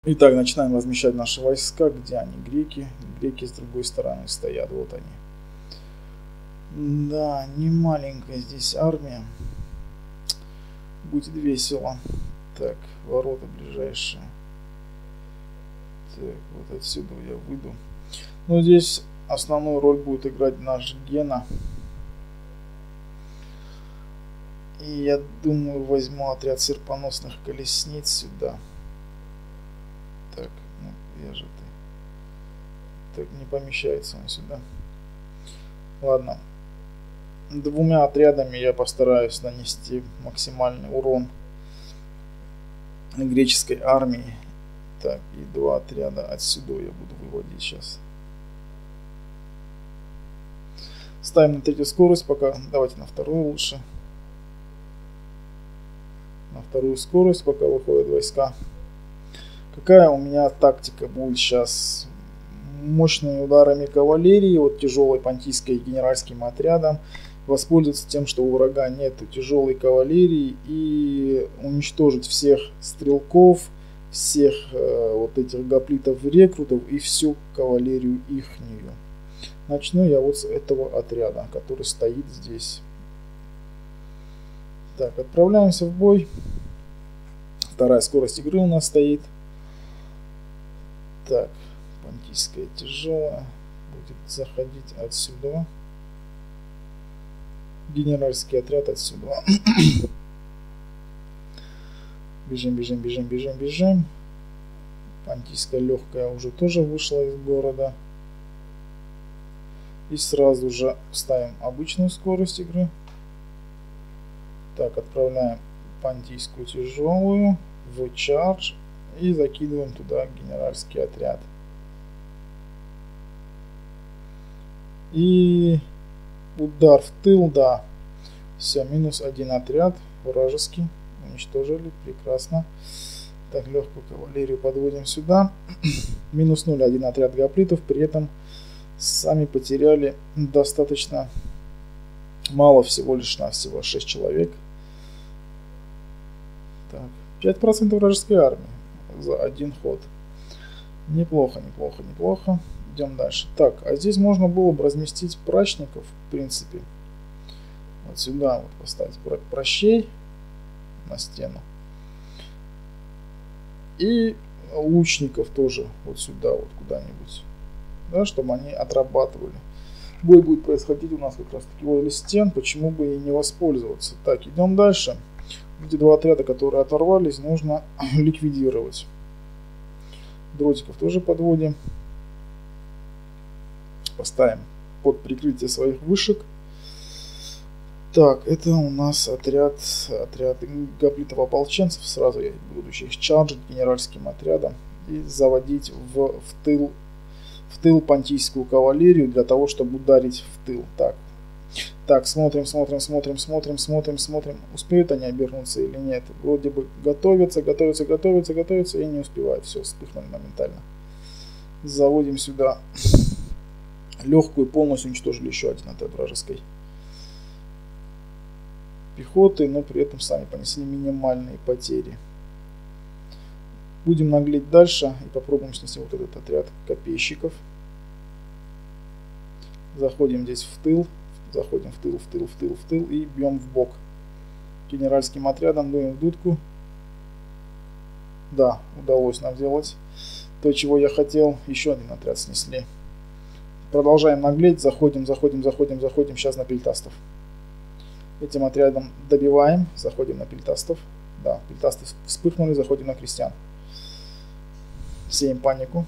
Итак, начинаем размещать наши войска. Где они? Греки. Греки с другой стороны стоят. Вот они. Да, не маленькая здесь армия. Будет весело. Так, ворота ближайшие. Так, вот отсюда я выйду. Но здесь основную роль будет играть наш Гена. И я думаю, возьму отряд серпоносных колесниц сюда. Так, ну где же ты? Так, не помещается он сюда. Ладно. Двумя отрядами я постараюсь нанести максимальный урон греческой армии. Так, и два отряда отсюда я буду выводить сейчас. Ставим на третью скорость пока. Давайте на вторую лучше. На вторую скорость пока выходят войска. Какая у меня тактика будет сейчас? Мощными ударами кавалерии, вот тяжелой понтийской генеральским отрядом, воспользоваться тем, что у врага нет тяжелой кавалерии, и уничтожить всех стрелков, всех вот этих гоплитов-рекрутов и всю кавалерию ихнюю. Начну я вот с этого отряда, который стоит здесь. Так, отправляемся в бой. Вторая скорость игры у нас стоит. Так, понтийская тяжелая будет заходить отсюда. Генеральский отряд отсюда. Бежим, бежим, бежим, бежим, бежим. Понтийская легкая уже тоже вышла из города. И сразу же ставим обычную скорость игры. Так, отправляем понтийскую тяжелую в чардж и закидываем туда генеральский отряд. И удар в тыл, да. Все, минус один отряд вражеский. Уничтожили, прекрасно. Так, легкую кавалерию подводим сюда. Минус 0, один отряд гоплитов. При этом сами потеряли достаточно мало, всего лишь навсего 6 человек. Так, 5% вражеской армии за один ход. Неплохо, неплохо, неплохо. Идем дальше. Так, а здесь можно было бы разместить прачников, в принципе. Вот сюда вот поставить пращей на стену. И лучников тоже вот сюда вот куда-нибудь. Да, чтобы они отрабатывали. Бой будет происходить у нас как раз таки возле стен. Почему бы и не воспользоваться. Так, идем дальше. Эти два отряда, которые оторвались, нужно ликвидировать. Дротиков тоже подводим. Поставим под прикрытие своих вышек. Так, это у нас отряд гоплитов-ополченцев. Сразу я буду их чарджить генеральским отрядом и заводить в тыл понтийскую кавалерию для того, чтобы ударить в тыл. Так, смотрим. Успеют они обернуться или нет? Вроде бы готовятся и не успевают. Все, вспыхнули моментально. Заводим сюда легкую, полностью уничтожили еще один отряд вражеской пехоты, но при этом сами понесли минимальные потери. Будем наглеть дальше и попробуем снести вот этот отряд копейщиков. Заходим здесь в тыл. Заходим в тыл и бьем в бок. Генеральским отрядом дуем в дудку. Да, удалось нам сделать то, чего я хотел. Еще один отряд снесли. Продолжаем наглеть. Заходим сейчас на пельтастов. Этим отрядом добиваем. Заходим на пельтастов. Да, пельтасты вспыхнули. Заходим на крестьян. Сеем панику.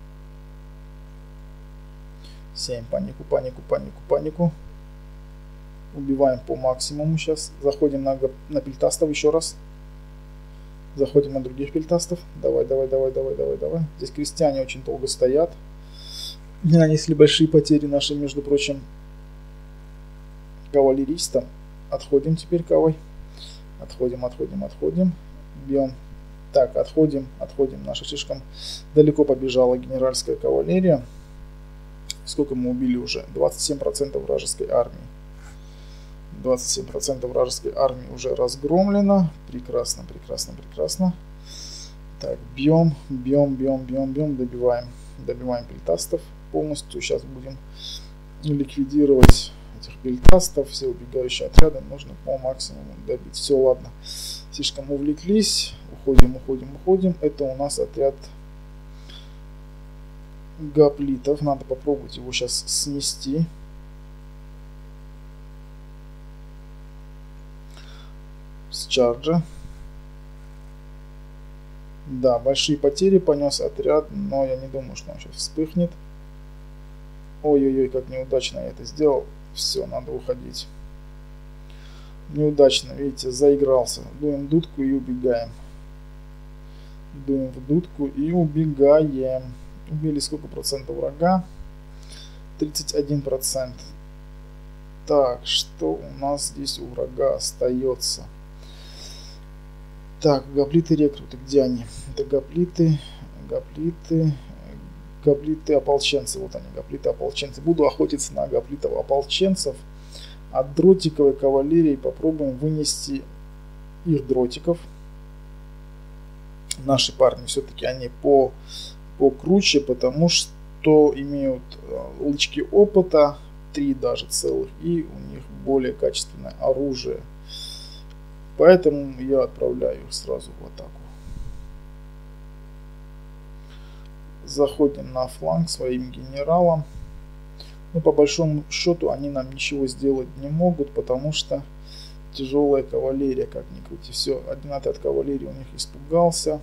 Сеем панику. Убиваем по максимуму сейчас. Заходим на пельтастов еще раз. Заходим на других пельтастов. Давай. Здесь крестьяне очень долго стоят. Нанесли большие потери наши, между прочим, кавалеристам. Отходим теперь, кавой. Отходим. Бьем. Так, отходим. Наша слишком далеко побежала генеральская кавалерия. Сколько мы убили уже? 27% вражеской армии. 27% вражеской армии уже разгромлено. Прекрасно. Так, бьем, добиваем пельтастов полностью. Сейчас будем ликвидировать этих пельтастов, все убегающие отряды нужно по максимуму добить. Все, ладно, слишком увлеклись, уходим. Это у нас отряд гоплитов, надо попробовать его сейчас снести. С чарджа. Да, большие потери понес отряд, но я не думаю, что он сейчас вспыхнет. Ой-ой-ой, как неудачно я это сделал. Все, надо уходить. Неудачно, видите, заигрался. Дуем дудку и убегаем. Дуем в дудку и убегаем. Убили сколько процентов врага? 31%. Так, что у нас здесь у врага остается? Так, гоплиты рекруты, где они? Это гоплиты, ополченцы. Вот они, гоплиты ополченцы. Буду охотиться на гоплитов ополченцев. От дротиковой кавалерии попробуем вынести их дротиков. Наши парни все-таки они покруче, потому что имеют лычки опыта, 3 даже целых, и у них более качественное оружие. Поэтому я отправляю их сразу в атаку. Заходим на фланг своим генералам. Но по большому счету они нам ничего сделать не могут, потому что тяжелая кавалерия, как ни крути. Все, один отряд кавалерии у них испугался.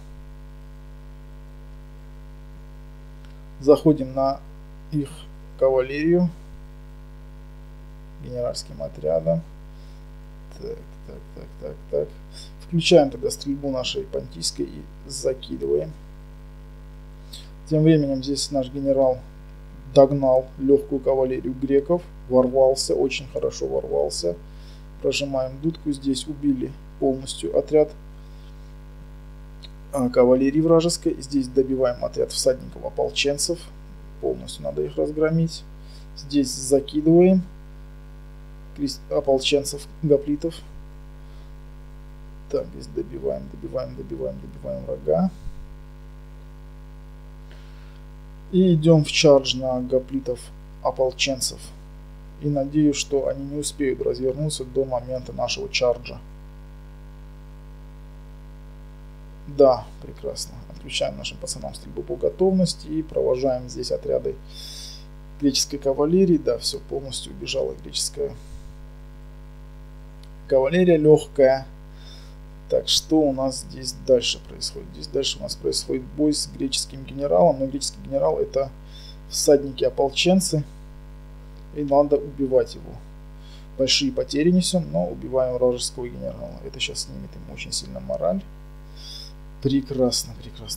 Заходим на их кавалерию генеральским отрядом. Так. Включаем тогда стрельбу нашей понтийской и закидываем. Тем временем здесь наш генерал догнал легкую кавалерию греков. Ворвался, очень хорошо ворвался. Прожимаем дудку. Здесь убили полностью отряд кавалерии вражеской. Здесь добиваем отряд всадников ополченцев. Полностью надо их разгромить. Здесь закидываем ополченцев гоплитов. Так, здесь добиваем врага. И идем в чардж на гоплитов ополченцев. И надеюсь, что они не успеют развернуться до момента нашего чарджа. Да, прекрасно. Отключаем нашим пацанам стрельбу по готовности и провожаем здесь отряды греческой кавалерии. Да, все, полностью убежала греческая кавалерия легкая. Так, что у нас здесь дальше происходит? Здесь дальше у нас происходит бой с греческим генералом. Но греческий генерал — это всадники-ополченцы. И надо убивать его. Большие потери несем, но убиваем вражеского генерала. Это сейчас снимет ему очень сильно мораль. Прекрасно.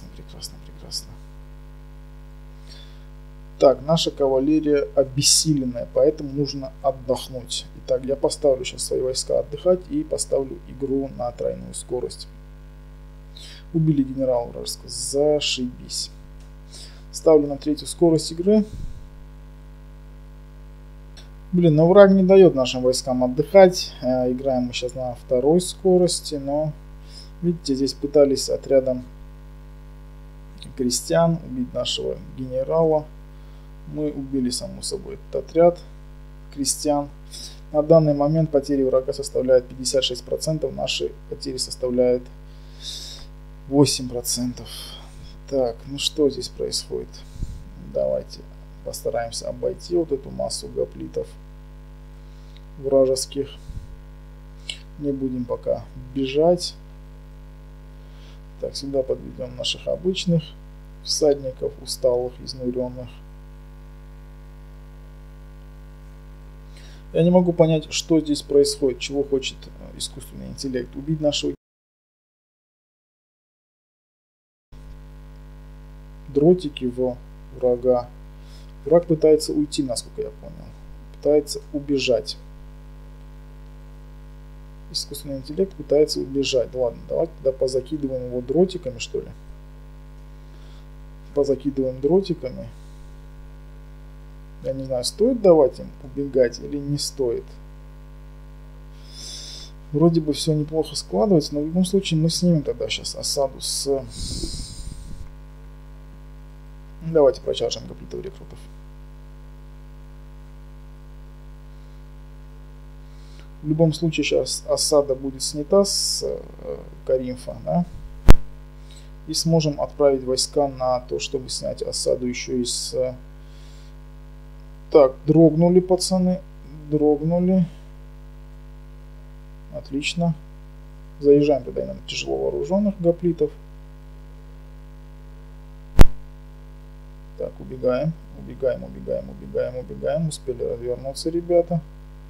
Так, наша кавалерия обессиленная, поэтому нужно отдохнуть. Итак, я поставлю сейчас свои войска отдыхать и поставлю игру на тройную скорость. Убили генерала вражеского. Зашибись. Ставлю на 3-ю скорость игры. Блин, но враг не дает нашим войскам отдыхать. Играем мы сейчас на 2-й скорости, но видите, здесь пытались отрядом крестьян убить нашего генерала. Мы убили, само собой, этот отряд крестьян. На данный момент потери врага составляют 56%, наши потери составляют 8%. Так, ну что здесь происходит? Давайте постараемся обойти вот эту массу гоплитов вражеских. Не будем пока бежать. Так, сюда подведем наших обычных всадников, усталых, изнуренных. Я не могу понять, что здесь происходит, чего хочет искусственный интеллект. Убить нашего дротики в врага. Враг пытается уйти, насколько я понял. Пытается убежать. Искусственный интеллект пытается убежать. Ладно, давайте тогда позакидываем его дротиками, что ли. Позакидываем дротиками. Я не знаю, стоит давать им убегать или не стоит. Вроде бы все неплохо складывается, но в любом случае мы снимем тогда сейчас осаду с Давайте прочаржим гоплитов рекрутов. В любом случае сейчас осада будет снята с Каримфа, да? И сможем отправить войска на то, чтобы снять осаду еще из... Так, дрогнули, пацаны. Дрогнули. Отлично. Заезжаем туда на тяжело вооруженных гоплитов. Так, убегаем. Убегаем, убегаем, убегаем, убегаем. Успели развернуться, ребята.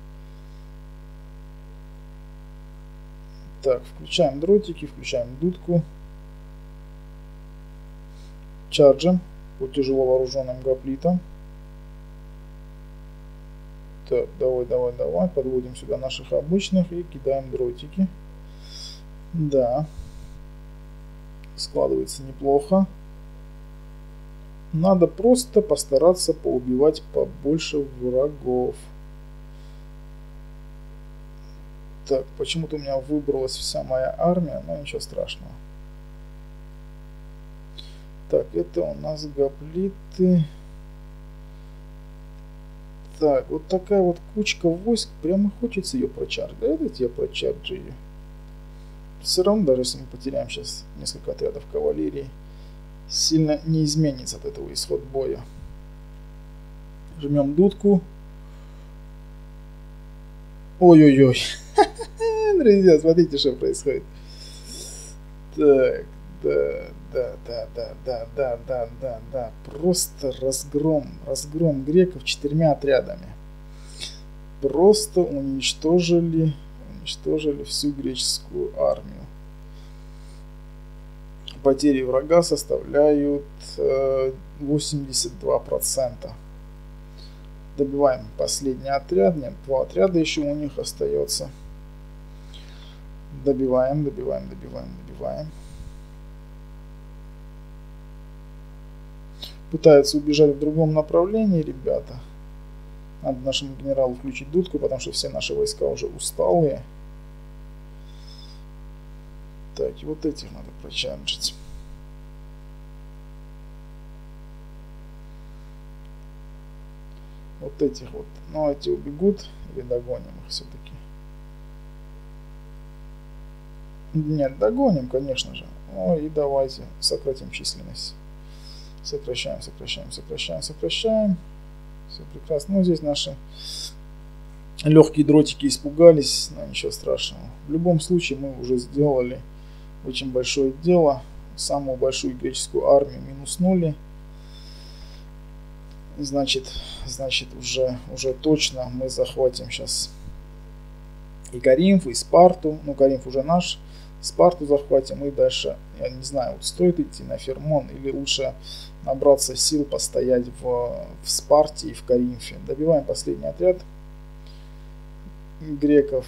Так, включаем дротики, включаем дудку. Чарджим по тяжело вооруженным гоплитам. Так, давай, давай, давай. Подводим сюда наших обычных и кидаем дротики. Да. Складывается неплохо. Надо просто постараться поубивать побольше врагов. Так, почему-то у меня выбралась вся моя армия, но ничего страшного. Так, это у нас гоплиты. Так, вот такая вот кучка войск. Прямо хочется ее прочаржить. Давайте я прочарджу ее. Все равно, даже если мы потеряем сейчас несколько отрядов кавалерии, сильно не изменится от этого исход боя. Жмем дудку. Ой-ой-ой. Друзья, смотрите, что происходит. Так, да. Просто разгром греков 4 отрядами. Просто уничтожили всю греческую армию. Потери врага составляют 82%. Добиваем последний отряд. Нет, 2 отряда еще у них остается. Добиваем. Пытаются убежать в другом направлении, ребята. Надо нашему генералу включить дудку, потому что все наши войска уже усталые. Так, и вот этих надо прочарджить. Вот этих вот. Ну, эти убегут или догоним их все-таки? Нет, догоним, конечно же. Ну и давайте сократим численность. Сокращаем. Все прекрасно. Ну, здесь наши легкие дротики испугались, но ничего страшного. В любом случае мы уже сделали очень большое дело. Самую большую греческую армию минуснули. Значит уже точно мы захватим сейчас и Каримф, и Спарту. Ну, Каримф уже наш. Спарту захватим и дальше, я не знаю, вот стоит идти на Фермон или лучше набраться сил, постоять в Спарте и в Каримфе. Добиваем последний отряд греков.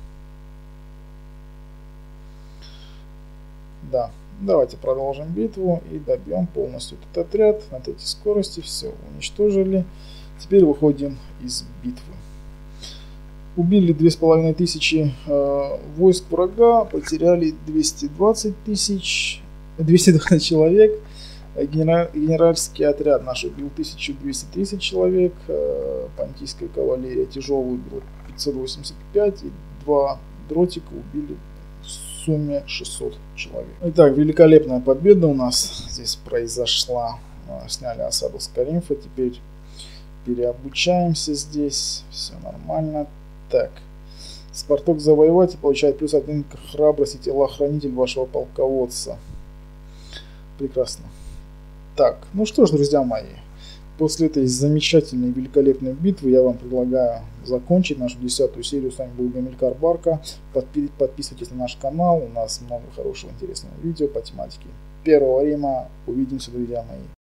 Да, давайте продолжим битву и добьем полностью этот отряд на 3 скорости. Все, уничтожили. Теперь выходим из битвы. Убили 2500 войск врага, потеряли 220 человек. Генеральский отряд наш убил 1230 человек. Понтийская кавалерия тяжелую убила 585 и 2 дротика убили в сумме 600 человек. Итак, великолепная победа у нас здесь произошла. Сняли осаду с Каримфа, теперь переобучаемся здесь, все нормально. Так, Спартак завоеватель получает +1 к храбрости телохранитель вашего полководца. Прекрасно. Так, ну что ж, друзья мои, после этой замечательной, великолепной битвы я вам предлагаю закончить нашу 10-ю серию. С вами был Гамилькар Барка. Подписывайтесь на наш канал, у нас много хорошего, интересного видео по тематике Первого Рима. Увидимся, друзья мои.